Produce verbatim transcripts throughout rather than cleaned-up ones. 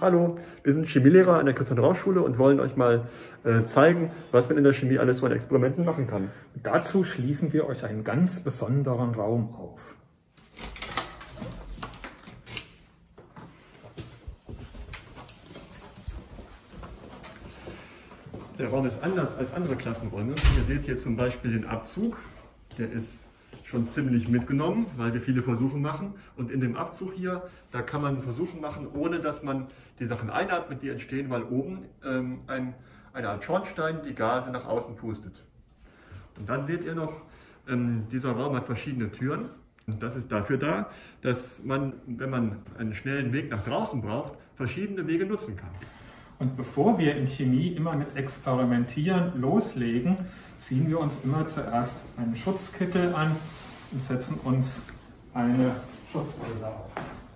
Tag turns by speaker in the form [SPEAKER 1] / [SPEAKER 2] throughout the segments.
[SPEAKER 1] Hallo, wir sind Chemielehrer an der Christian-Rauch-Schule und wollen euch mal äh, zeigen, was man in der Chemie alles so an Experimenten machen kann.
[SPEAKER 2] Dazu schließen wir euch einen ganz besonderen Raum auf.
[SPEAKER 1] Der Raum ist anders als andere Klassenräume. Ihr seht hier zum Beispiel den Abzug. Der ist schon ziemlich mitgenommen, weil wir viele Versuche machen. Und in dem Abzug hier, da kann man Versuche machen, ohne dass man die Sachen einatmet, die entstehen, weil oben ähm, ein, eine Art Schornstein die Gase nach außen pustet. Und dann seht ihr noch, ähm, dieser Raum hat verschiedene Türen. Und das ist dafür da, dass man, wenn man einen schnellen Weg nach draußen braucht, verschiedene Wege nutzen kann.
[SPEAKER 2] Und bevor wir in Chemie immer mit Experimentieren loslegen, ziehen wir uns immer zuerst einen Schutzkittel an und setzen uns eine Schutzbrille auf.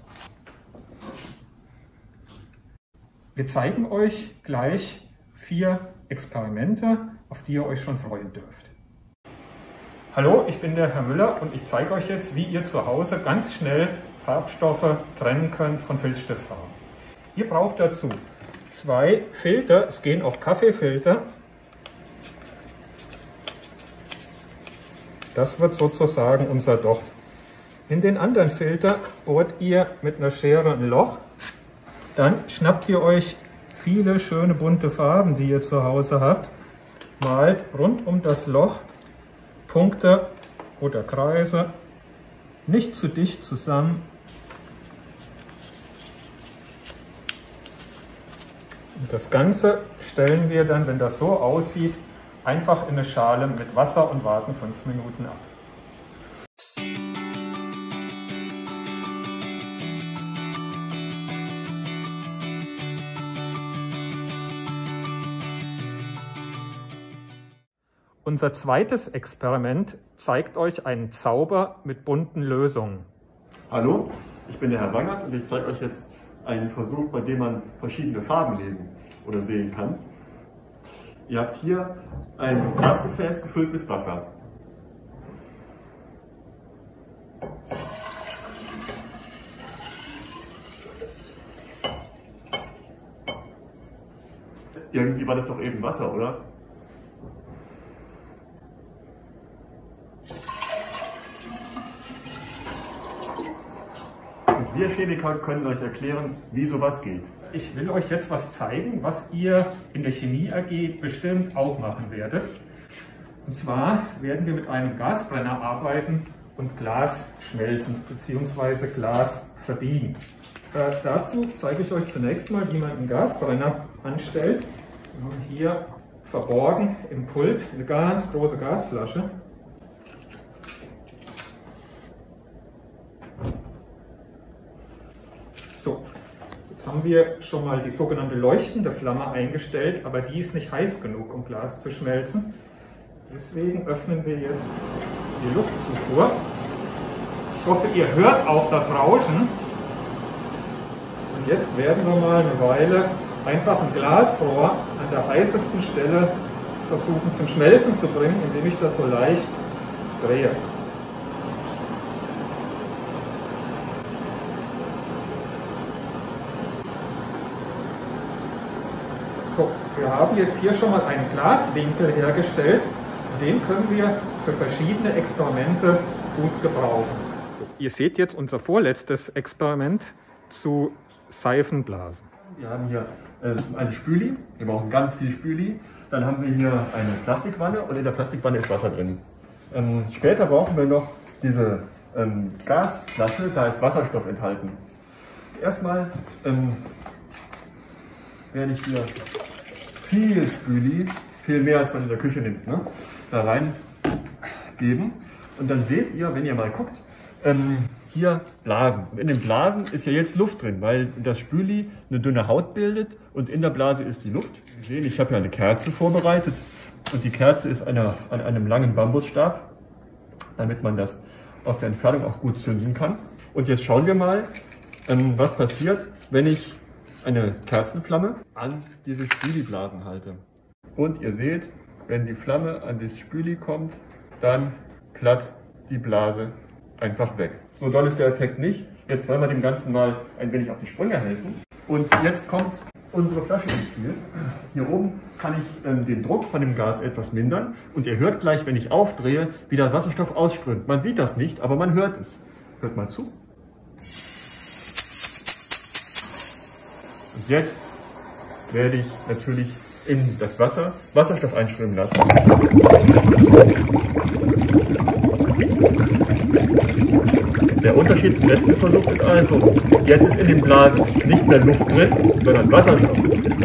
[SPEAKER 2] Wir zeigen euch gleich vier Experimente, auf die ihr euch schon freuen dürft. Hallo, ich bin der Herr Müller und ich zeige euch jetzt, wie ihr zu Hause ganz schnell Farbstoffe trennen könnt von Filzstiftfarben. Ihr braucht dazu zwei Filter, es gehen auch Kaffeefilter. Das wird sozusagen unser Docht. In den anderen Filter bohrt ihr mit einer Schere ein Loch. Dann schnappt ihr euch viele schöne bunte Farben, die ihr zu Hause habt, malt rund um das Loch Punkte oder Kreise, nicht zu dicht zusammen. Und das Ganze stellen wir dann, wenn das so aussieht, einfach in eine Schale mit Wasser und warten fünf Minuten ab. Unser zweites Experiment zeigt euch einen Zauber mit bunten Lösungen.
[SPEAKER 1] Hallo, ich bin der Herr Wangert und ich zeige euch jetzt einen Versuch, bei dem man verschiedene Farben lesen oder sehen kann. Ihr habt hier ein Glasgefäß gefüllt mit Wasser. Irgendwie war das doch eben Wasser, oder? Und wir Chemiker können euch erklären, wie sowas geht.
[SPEAKER 2] Ich will euch jetzt was zeigen, was ihr in der Chemie A G bestimmt auch machen werdet. Und zwar werden wir mit einem Gasbrenner arbeiten und Glas schmelzen bzw. Glas verbiegen. Äh, dazu zeige ich euch zunächst mal, wie man einen Gasbrenner anstellt. Wir haben hier verborgen im Pult eine ganz große Gasflasche. So. Haben wir schon mal die sogenannte leuchtende Flamme eingestellt, aber die ist nicht heiß genug, um Glas zu schmelzen. Deswegen öffnen wir jetzt die Luftzufuhr. Ich hoffe, ihr hört auch das Rauschen. Und jetzt werden wir mal eine Weile einfach ein Glasrohr an der heißesten Stelle versuchen zum Schmelzen zu bringen, indem ich das so leicht drehe. So, wir haben jetzt hier schon mal einen Glaswinkel hergestellt, den können wir für verschiedene Experimente gut gebrauchen. So, ihr seht jetzt unser vorletztes Experiment zu Seifenblasen.
[SPEAKER 1] Wir haben hier äh, eine Spüli, wir brauchen ganz viel Spüli. Dann haben wir hier eine Plastikwanne und in der Plastikwanne ist Wasser drin. Ähm, später brauchen wir noch diese ähm, Gasflasche, da ist Wasserstoff enthalten. Erstmal ähm, werde ich hier viel Spüli, viel mehr als man in der Küche nimmt, ne, da rein geben. Und dann seht ihr, wenn ihr mal guckt, ähm, hier Blasen. Und in den Blasen ist ja jetzt Luft drin, weil das Spüli eine dünne Haut bildet und in der Blase ist die Luft. Sie sehen, ich habe ja eine Kerze vorbereitet und die Kerze ist eine, an einem langen Bambusstab, damit man das aus der Entfernung auch gut zünden kann. Und jetzt schauen wir mal, ähm, was passiert, wenn ich eine Kerzenflamme an diese Spüliblasen halte. Und ihr seht, wenn die Flamme an das Spüli kommt, dann platzt die Blase einfach weg. So doll ist der Effekt nicht. Jetzt wollen wir dem Ganzen mal ein wenig auf die Sprünge helfen. Und jetzt kommt unsere Flasche ins Spiel. Hier oben kann ich ähm, den Druck von dem Gas etwas mindern und ihr hört gleich, wenn ich aufdrehe, wie der Wasserstoff ausströmt. Man sieht das nicht, aber man hört es. Hört mal zu. Und jetzt werde ich natürlich in das Wasser Wasserstoff einströmen lassen. Der Unterschied zum letzten Versuch ist also, jetzt ist in den Blasen nicht mehr Luft drin, sondern Wasserstoff.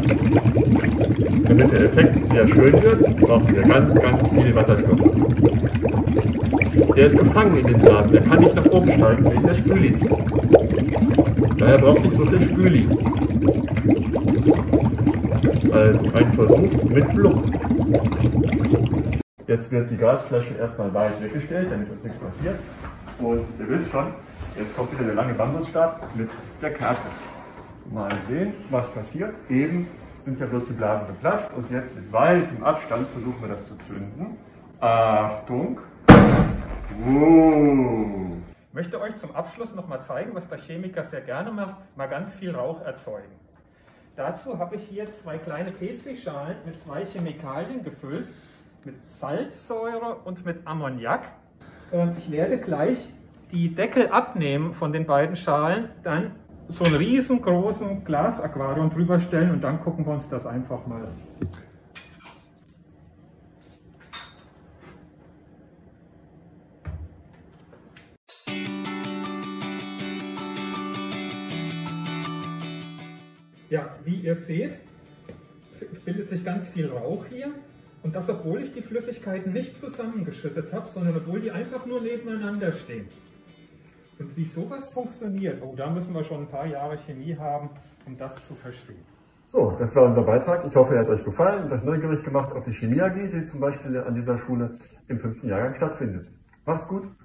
[SPEAKER 1] Damit der Effekt sehr schön wird, brauchen wir ganz, ganz viel Wasserstoff. Der ist gefangen in den Blasen, der kann nicht nach oben steigen wegen der Spülis. Daher braucht nicht so viel Spüli. Also ein Versuch mit Blub. Jetzt wird die Gasflasche erstmal weit weggestellt, damit uns nichts passiert. Und ihr wisst schon, jetzt kommt wieder der lange Bambusstab mit der Kerze. Mal sehen, was passiert. Eben sind ja bloß die Blasen geplatzt und jetzt mit weitem Abstand versuchen wir das zu zünden. Achtung! Wow.
[SPEAKER 2] Ich möchte euch zum Abschluss noch mal zeigen, was der Chemiker sehr gerne macht, mal ganz viel Rauch erzeugen. Dazu habe ich hier zwei kleine Petrischalen mit zwei Chemikalien gefüllt, mit Salzsäure und mit Ammoniak. Ich werde gleich die Deckel abnehmen von den beiden Schalen, dann so einen riesengroßen Glasaquarium drüber stellen und dann gucken wir uns das einfach mal an. Ja, wie ihr seht, bildet sich ganz viel Rauch hier. Und das, obwohl ich die Flüssigkeiten nicht zusammengeschüttet habe, sondern obwohl die einfach nur nebeneinander stehen. Und wie sowas funktioniert, oh, da müssen wir schon ein paar Jahre Chemie haben, um das zu verstehen.
[SPEAKER 1] So, das war unser Beitrag. Ich hoffe, er hat euch gefallen und euch neugierig gemacht auf die Chemie A G, die zum Beispiel an dieser Schule im fünften Jahrgang stattfindet. Macht's gut!